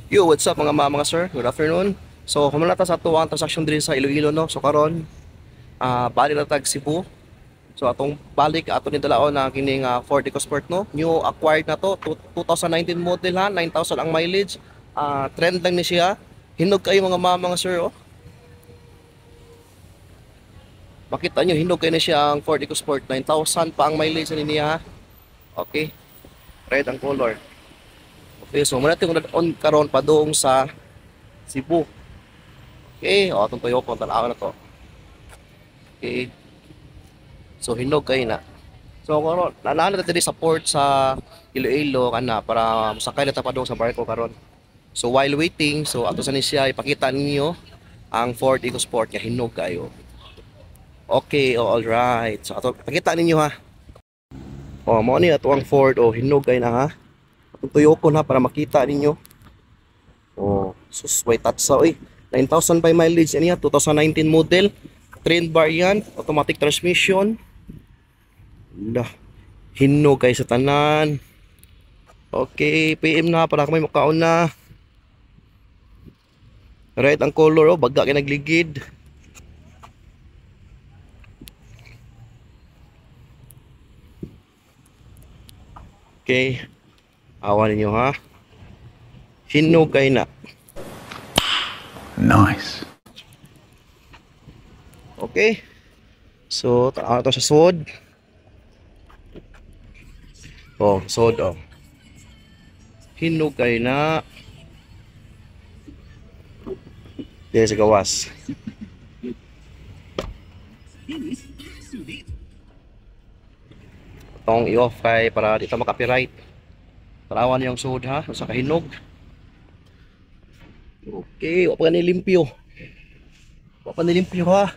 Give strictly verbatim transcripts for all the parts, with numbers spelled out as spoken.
Yo, what's up mga mga, mga sir? Good afternoon. So, kumuna ta sa tuwang transaction diri sa Iloilo, no? So karon, ah balik na tag Cebu. So atong balik ato ni dalaon na kining uh, Ford EcoSport, no? New acquired na to, two thousand nineteen model ha, nine thousand ang mileage. Ah trend lang ni siya. Hinog kayo mga mga, mga sir, oh. Makita nyo, hinog kayo na siya ang Ford EcoSport, nine thousand pa ang mileage na niya, ha? Okay. Red ang color. Okay, so muna tayong on karon pa doong sa Cebu. Okay, o itong Toyota, tanawa na to. Okay. So hinog kayo na. So karon, nanalo na dito sa port sa Iloilo kana para masakay na ta pa doon sa barko karon. So while waiting, so ato sa ni siya ipakita ninyo ang Ford EcoSport nga hinog kayo. Okay, oh, all right. So ato pakita ninyo ha. Oh, mo ni ato ang Ford, oh hinog kayo na ha. Atong Toyota na para makita ninyo. Oh, sus white tatsa oy. nine thousand by mileage niya, two thousand nineteen model. Trend bar yan, automatic transmission. Lah, hinog kay sa tanan. Okay, P M na para kami makaon na. Red ang color, oh, baga kay nagligid. Okay. Awan ninyo ha. Hinog kay na. Nice. Okay. So, tanaw to sa sod. Oh, sod oh. Hinog kay na. Dito sa gawas. Itong i-off kay para dito maka-copyright. Tarawan yung sod ha, sa kahinog. Okay, wala pa nilimpyo. Wala pa nilimpyo ha.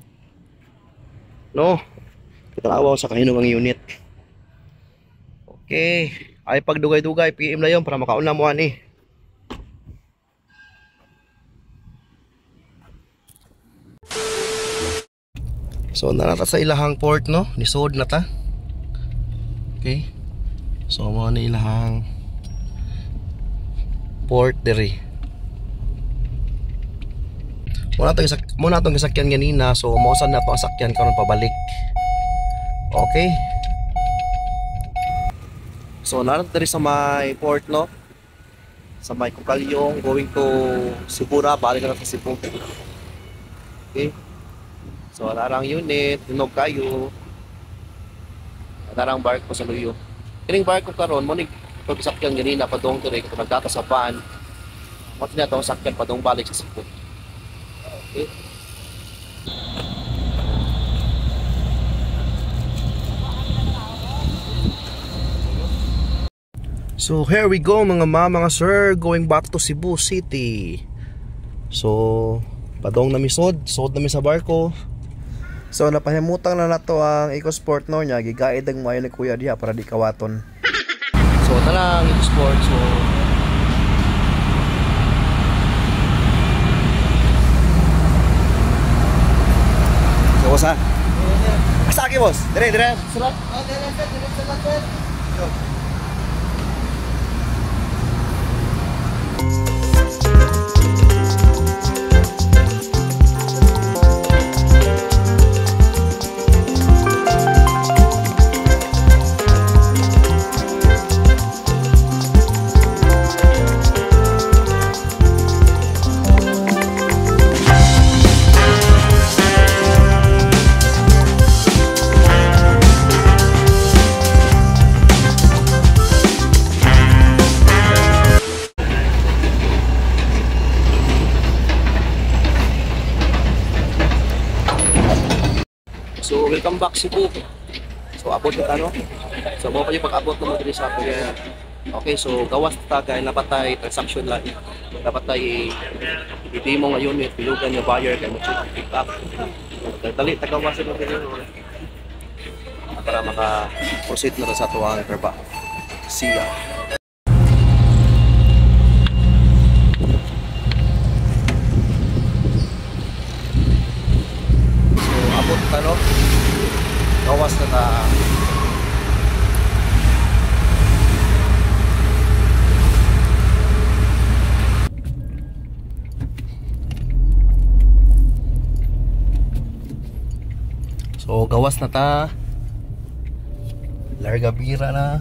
No. Tarawan sa kahinog ang unit. Okay, ay pagdugay-dugay P M na yon para makauna mo ani. So narata sa ilahang port, no, ni sod na ta. Okay. So mo ni ilahang port diri. Muna itong isak muna itong isakyan ganina. So mausan na ito ang sakyan karon pabalik. Okay. So narata diri sa may port, no, sa may Kukalyong going to Sibura, balik na sa Cebu. Okay. So narang unit, hinog kayo. Narang barko sa luyo. Kining barko karon mo ni pag sakyan ganina padong diri kung nagkakasapan. Mo na to sakyan padong balik sa Cebu. Okay. So here we go mga ma, mga sir, going back to Cebu City. So padong na mi sod, sod na mi sa barko. So napahimutang na nato ang EcoSport, no, nya gigaid ang maayo ni kuya diha para di kawaton. So tanang EcoSport, so So boss ha? Asa ki boss? Dire dire. Surat. Oh, dire dire dire surat. Yo. So welcome back Cebu. So abot na ano. So mo pa yung pag-abot mo diri sa kuya. Okay, so gawas ta kay napatay transaction lang. Napatay i-demo nga unit, pilugan yung buyer kay mo pick up. Dali tagawas mo diri para maka-proceed na sa tuwang trabaho. See ya. Abot ka, no? Gawas na ta. gawas na ta. Larga bira na.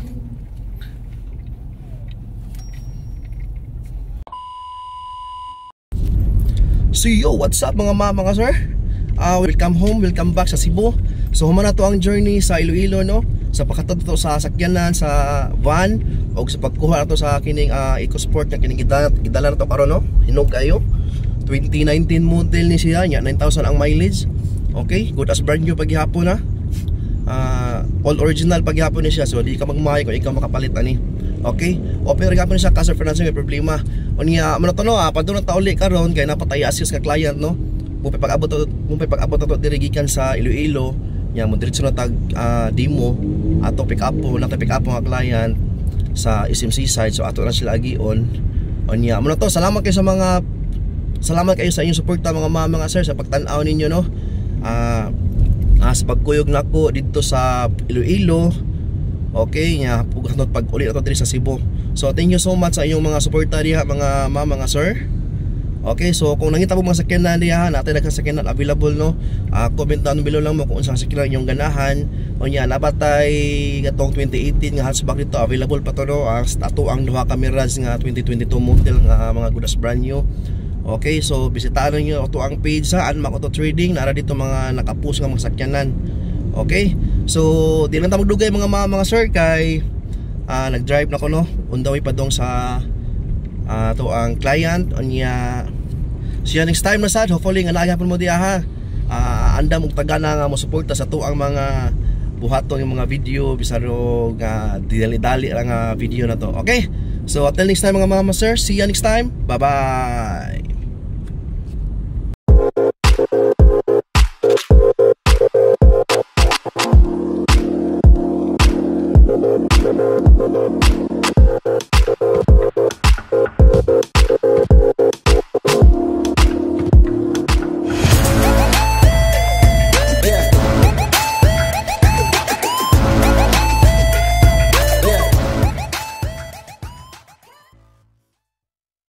So yo, what's up mga mama, mga sir? Uh, welcome home, welcome back sa Cebu. So human na to ang journey sa Iloilo, no? Sa pagkatod to sa sakyanan, sa van, o sa pagkuha na to sa kining uh, EcoSport na kining gidala, gidala na to karon, no? Hinog kayo. twenty nineteen model ni siya, nya nine thousand ang mileage. Okay, good as brand new paghihapon na. Uh, all original paghihapon ni siya, so di ka magmahay kung ikaw makapalit ani. Okay, open rin ni siya kasi financing may problema. Unya man to no, ah, padung na tauli karon kay napatay assist ka client, no. Mupay pag-abot mupay pag-abot to diri gikan sa Iloilo, nya mo diretso na tag uh, demo ato pick up po, na pick up mga client sa S M C side, so ato na sila agion. Unya man to, salamat kayo sa mga salamat kayo sa inyong suporta mga mama, mga sir, sa pagtan-aw ninyo, no. Ah, uh, uh, sa pagkuyog nako dito sa Iloilo. Okay, nya pugatod pag uli ato diri sa Cebu. So thank you so much sa inyong mga suporta diha mga mama, mga sir. Okay, so kung nangita po mga sakyanan diha, natin nagkasakyanan available, no. Uh, comment down below lang mo kung unsang sakyanan inyong ganahan. O nya nabatay gatong twenty eighteen nga hatchback dito available pa to, no. Uh, ato ang duha ka Mirage nga twenty twenty-two model nga mga good as brand new. Okay, so bisitahan niyo ato ang page sa Anmac Auto Trading, nara dito mga nakapost nga mga sakyanan. Okay, so di lang ta magdugay mga mga, mga sir kay uh, nag-drive na ko, no, on the way pa dong sa uh, to ang client onya. So next time na sad, hopefully nga naagapon mo diha, ha. Uh, anda mo tagana nga mo suporta sa to ang mga buhaton ng mga video bisaro nga dali-dali lang nga video na to. Okay, so until next time mga mama, sir, see you next time, bye bye.